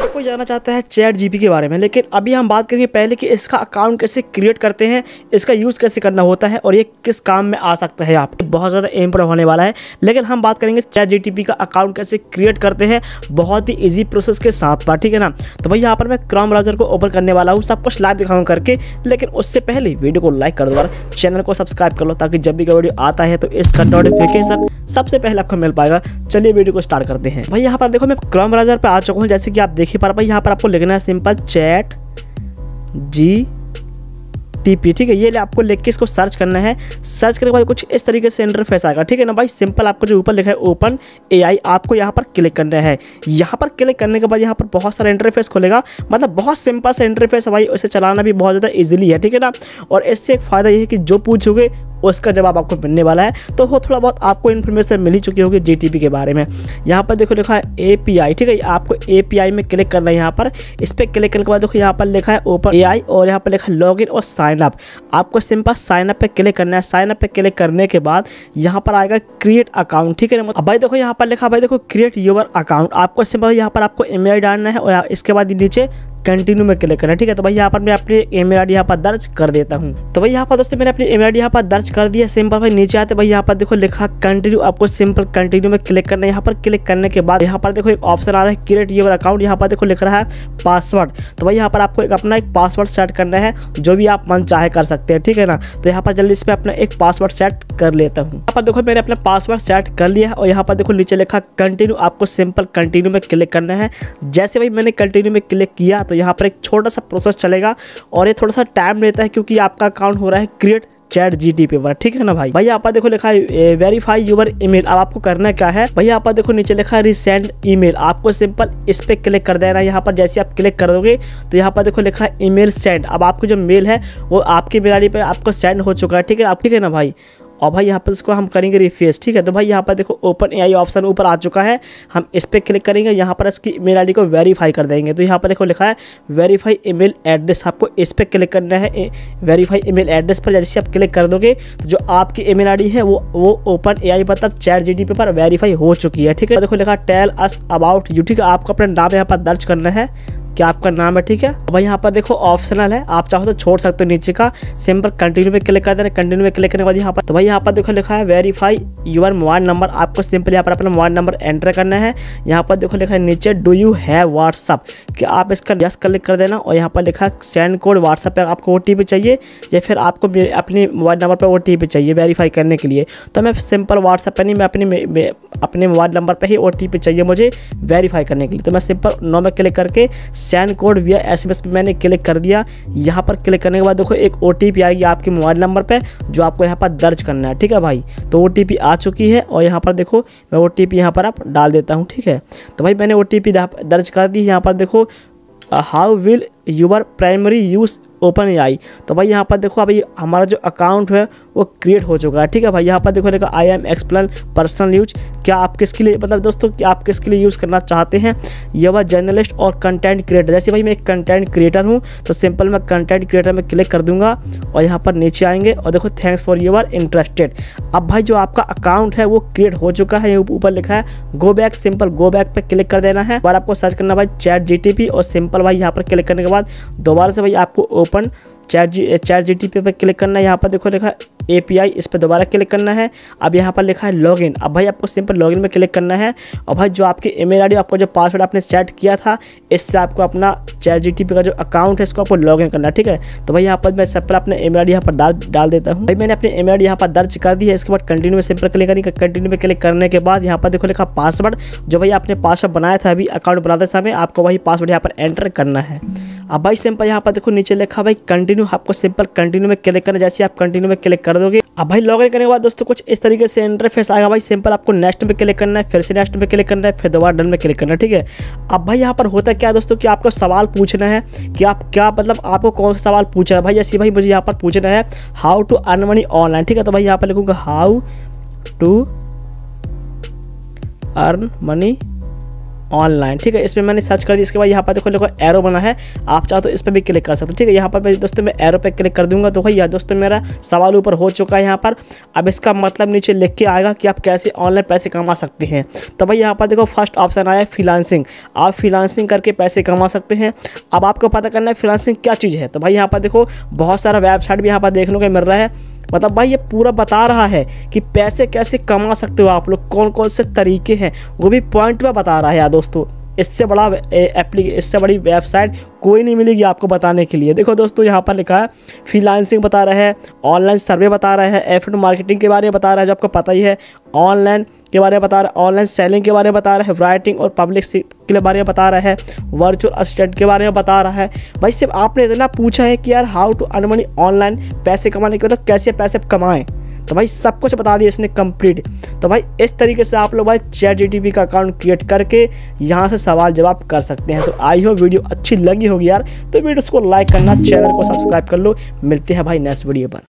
हर कोई जानना चाहता है चैट जीपी के बारे में, लेकिन अभी हम बात करेंगे पहले कि इसका अकाउंट कैसे क्रिएट करते हैं, इसका यूज़ कैसे करना होता है और ये किस काम में आ सकता है। आपको बहुत ज़्यादा इम्पोर्टेंट होने वाला है। लेकिन हम बात करेंगे चैट जीपी का अकाउंट कैसे क्रिएट करते हैं बहुत ही ईजी प्रोसेस के साथ बात, ठीक है ना। तो भाई यहाँ पर मैं क्रोम ब्राउज़र को ओपन करने वाला हूँ, सब कुछ लाइव दिखाऊंगा करके। लेकिन उससे पहले वीडियो को लाइक कर दो, चैनल को सब्सक्राइब कर लो, ताकि जब भी वीडियो आता है तो इसका नोटिफिकेशन सबसे पहले आपको मिल पाएगा। चलिए वीडियो को स्टार्ट करते हैं। भाई यहाँ पर देखो मैं क्रोम ब्राउज़र पे आ चुका हूँ, जैसे कि आप देख ही पा रहे। भाई यहाँ पर आपको लिखना है सिंपल चैट जीटीपी, ठीक है। ये आपको लिख के इसको सर्च करना है। सर्च करने के बाद कुछ इस तरीके से इंटरफेस आएगा, ठीक है ना भाई। सिंपल आपको जो ऊपर लिखा है ओपन एआई, आपको यहाँ पर क्लिक करना है। यहाँ पर क्लिक करने के बाद यहाँ पर बहुत सारा इंटरफेस खुलेगा, मतलब बहुत सिंपल सा इंटरफेस है भाई। उसे चलाना भी बहुत ज़्यादा ईजिली है, ठीक है ना। और इससे एक फ़ायदा ये है कि जो पूछोगे उसका जवाब आपको मिलने वाला है। तो वो थोड़ा बहुत आपको इन्फॉर्मेशन मिल ही चुकी होगी जीटीपी के बारे में। यहाँ पर देखो लिखा है एपीआई, ठीक है। आपको एपीआई में क्लिक करना है। यहाँ पर इस पर क्लिक करने के बाद देखो यहाँ पर लिखा है ओपन एआई और यहाँ पर लिखा है लॉगिन और साइन अप। आपको सिंपल साइन अप पे क्लिक करना है। साइन अप पे क्लिक करने के बाद यहाँ पर आएगा क्रिएट अकाउंट, ठीक है ना। अब भाई देखो यहाँ पर लिखा भाई देखो क्रिएट योर अकाउंट। आपको सिंपल यहाँ पर आपको ईमेल डालना है और इसके बाद नीचे कंटिन्यू में क्लिक करना है, ठीक है। तो भाई यहाँ पर मैं अपनी ईमेल आईडी यहाँ पर दर्ज कर देता हूँ। तो भाई यहाँ पर दोस्तों मैंने अपनी ईमेल आईडी यहाँ पर दर्ज कर दिया। सिंपल भाई नीचे आते भाई यहाँ पर देखो लिखा कंटिन्यू, आपको सिंपल कंटिन्यू में क्लिक करना है। यहाँ पर क्लिक करने के बाद यहाँ पर देखो एक ऑप्शन आ रहा है क्रिएट योर अकाउंट। यहाँ पर देखो लिख रहा है पासवर्ड। तो भाई यहाँ पर आपको अपना एक पासवर्ड सेट करना है, जो भी आप मन चाहे कर सकते हैं, ठीक है ना। तो यहाँ पर जल्दी इस पर अपना एक पासवर्ड सेट कर लेता हूँ। यहाँ पर देखो मैंने अपना पासवर्ड सेट कर लिया है और यहाँ पर देखो नीचे लिखा कंटिन्यू, आपको सिंपल कंटिन्यू में क्लिक करना है। जैसे भाई मैंने कंटिन्यू में क्लिक किया तो यहाँ पर एक छोटा सा प्रोसेस चलेगा और ये थोड़ा सा टाइम लेता है, क्योंकि आपका अकाउंट हो रहा है क्रिएट चैट जीटीपी पर, ठीक है ना भाई। भाई यहाँ पर देखो लिखा है वेरीफाई यूर ईमेल। अब आपको करना क्या है, भाई यहाँ पर देखो नीचे लिखा है रिसेंड ईमेल। आपको सिंपल इस पे क्लिक कर देना है। यहाँ पर जैसे आप क्लिक कर दोगे तो यहाँ पर देखो लिखा है ईमेल सेंड। अब आपको जो मेल है वो आपकी मेल आईडी पे आपको सेंड हो चुका है, ठीक है। आप ठीक है ना भाई। और भाई यहाँ पर इसको हम करेंगे रिफ्रेश, ठीक है। तो भाई यहाँ पर देखो ओपन एआई ऑप्शन ऊपर आ चुका है। हम इस पर क्लिक करेंगे, यहाँ पर इसकी ईमेल आईडी को वेरीफाई कर देंगे। तो यहाँ पर देखो लिखा है वेरीफाई ईमेल एड्रेस। आपको इस पर क्लिक करना है। वेरीफाई ईमेल एड्रेस पर जैसे आप क्लिक कर दोगे तो जो आपकी ईमेल आईडी है वो ओपन एआई मतलब चैट जीटीपी पर वेरीफाई हो चुकी है, ठीक है। देखो लिखा टेल अस अबाउट यू, ठीक है। आपको अपना नाम यहाँ पर दर्ज करना है, क्या आपका नाम है, ठीक है। भाई यहाँ पर देखो ऑप्शनल है, आप चाहो तो छोड़ सकते हो नीचे का। सिंपल कंटिन्यू में क्लिक कर देना। कंटिन्यू में क्लिक करने के बाद यहाँ पर तो भाई यहाँ पर देखो लिखा है वेरीफाई यूर मोबाइल नंबर। आपको सिंपल यहाँ पर अपना मोबाइल नंबर एंटर करना है। यहाँ पर देखो लिखा है नीचे डू यू हैव व्हाट्सअप, कि आप इसका यस क्लिक कर देना। और यहाँ पर लिखा है सेंड कोड व्हाट्सअप पे आपको ओटीपी चाहिए या फिर आपको अपने मोबाइल नंबर पर ओटीपी चाहिए वेरीफाई करने के लिए। तो मैं सिंपल व्हाट्सअप पर नहीं, मैं अपने मोबाइल नंबर पर ही ओटीपी चाहिए मुझे वेरीफाई करने के लिए। तो मैं सिंपल नो में क्लिक करके सेंड कोड विया एसएमएस पे मैंने क्लिक कर दिया। यहाँ पर क्लिक करने के बाद देखो एक ओटीपी आएगी आपके मोबाइल नंबर पे, जो आपको यहाँ पर दर्ज करना है, ठीक है भाई। तो ओटीपी आ चुकी है और यहाँ पर देखो मैं ओटीपी यहाँ पर आप डाल देता हूँ, ठीक है। तो भाई मैंने ओटीपी दर्ज कर दी। यहाँ पर देखो how will your primary use open AI. तो भाई यहाँ पर देखो अभी हमारा जो अकाउंट है वो क्रिएट हो चुका है, ठीक है भाई। यहाँ पर देखो देखो I am explain personal use, क्या आप किसके लिए मतलब दोस्तों कि आप किसके लिए यूज़ करना चाहते हैं। ये वह जर्नलिस्ट और कंटेंट क्रिएटर। जैसे भाई मैं एक कंटेंट क्रिएटर हूँ तो सिंपल मैं कंटेंट क्रिएटर में क्लिक कर दूंगा और यहाँ पर नीचे आएंगे और देखो थैंक्स फॉर यूर इंटरेस्टेड। अब भाई जो आपका अकाउंट है वो क्रिएट हो चुका है। ऊपर लिखा है go back, simple go back पे क्लिक कर देना है। और आपको सर्च करना भाई चैट जीटीपी और सिंपल भाई यहाँ पर क्लिक करने के बाद दोबारा से भाई आपको ओपन चैट जीटीपी पे क्लिक करना है। यहाँ पर देखो लिखा है एपीआई, इस पर दोबारा क्लिक करना है। अब यहाँ पर लिखा है लॉगिन। अब भाई आपको सिंपल लॉगिन में क्लिक करना है और भाई जो आपकी ईमेल आईडी आपको जो पासवर्ड आपने सेट किया था इससे आपको अपना चैट जीटीपी का जो अकाउंट है इसको आपको लॉगिन करना है, ठीक है। तो भाई यहाँ पर मैं सिंपल अपने ईमेल आईडी यहाँ पर डाल देता हूँ। भाई मैंने अपनी ईमेल आईडी यहाँ पर दर्ज कर दी है। इसके बाद कंटिन्यू में सिंपल क्लिक करेंगे। कंटिन्यू में क्लिक करने के बाद यहाँ पर देखो लिखा पासवर्ड, जो भाई आपने पासवर्ड बनाया था अभी अकाउंट बनाते समय, आपको वही पासवर्ड यहाँ पर एंटर करना है। अब भाई सिंपल यहाँ पर देखो नीचे लिखा भाई कंटिन्यू, आपको सिंपल कंटिन्यू में क्लिक करना। जैसे आप कंटिन्यू में क्लिक कर दोगे अब भाई लॉगिन करने के बाद दोस्तों कुछ इस तरीके से इंटरफेस आएगा। भाई सिंपल आपको नेक्स्ट में क्लिक करना है, फिर से नेक्स्ट में क्लिक करना है, फिर दोबारा डन में क्लिक करना है, ठीक है। अब भाई यहाँ पर होता क्या है दोस्तों कि आपको सवाल पूछना है कि आप क्या मतलब आपको कौन सा सवाल पूछना है। भाई जैसे भाई मुझे यहाँ पर पूछना है how to earn money online, ठीक है। तो भाई यहाँ पर लिखूंगा how to earn money online, ठीक है। इसमें मैंने सर्च कर दिया। इसके बाद यहाँ पर देखो एरो बना है, आप चाहो तो इस पर भी क्लिक कर सकते हो, ठीक है। यहाँ पर दोस्तों मैं एरो पे क्लिक कर दूंगा तो भाई यह दोस्तों मेरा सवाल ऊपर हो चुका है यहाँ पर। अब इसका मतलब नीचे लिख के आएगा कि आप कैसे ऑनलाइन पैसे कमा सकते हैं। तो भाई यहाँ पर देखो फर्स्ट ऑप्शन आया है फ्रीलांसिंग, आप फ्रीलांसिंग करके पैसे कमा सकते हैं। अब आपको पता करना है फ्रीलांसिंग क्या चीज़ है। तो भाई यहाँ पर देखो बहुत सारा वेबसाइट भी यहाँ पर देखने को मिल रहा है। मतलब भाई ये पूरा बता रहा है कि पैसे कैसे कमा सकते हो आप लोग, कौन कौन से तरीके हैं, वो भी पॉइंट पे बता रहा है यार दोस्तों। इससे बड़ी वेबसाइट कोई नहीं मिलेगी आपको बताने के लिए। देखो दोस्तों यहाँ पर लिखा है फ्रीलांसिंग बता रहा है, ऑनलाइन सर्वे बता रहा है, एफिलिएट मार्केटिंग के बारे में बता रहा है जो आपको पता ही है, ऑनलाइन के बारे में बता रहा है, ऑनलाइन सेलिंग के बारे में बता रहा है, राइटिंग और पब्लिक के बारे में बता रहा है, वर्चुअल असिस्टेंट के बारे में बता रहा है। भाई सिर्फ आपने इतना पूछा है कि यार how to earn money online, पैसे कमाने के मतलब कैसे पैसे कमाएं, तो भाई सब कुछ बता दिया इसने कंप्लीट। तो भाई इस तरीके से आप लोग भाई ChatGPT का अकाउंट क्रिएट करके यहाँ से सवाल जवाब कर सकते हैं। सो आई होप वीडियो अच्छी लगी होगी यार, तो वीडियो को लाइक करना, चैनल को सब्सक्राइब कर लो। मिलते हैं भाई नेक्स्ट वीडियो पर।